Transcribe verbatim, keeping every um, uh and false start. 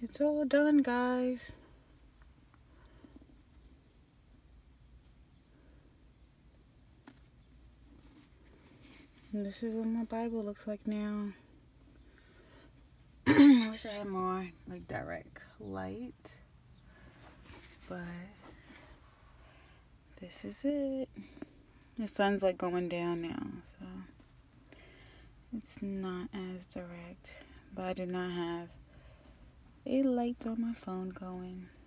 It's all done, guys. And this is what my Bible looks like now. I wish I had more like direct light, but this is it. The sun's like going down now, so it's not as direct, but I do not have a light on my phone going.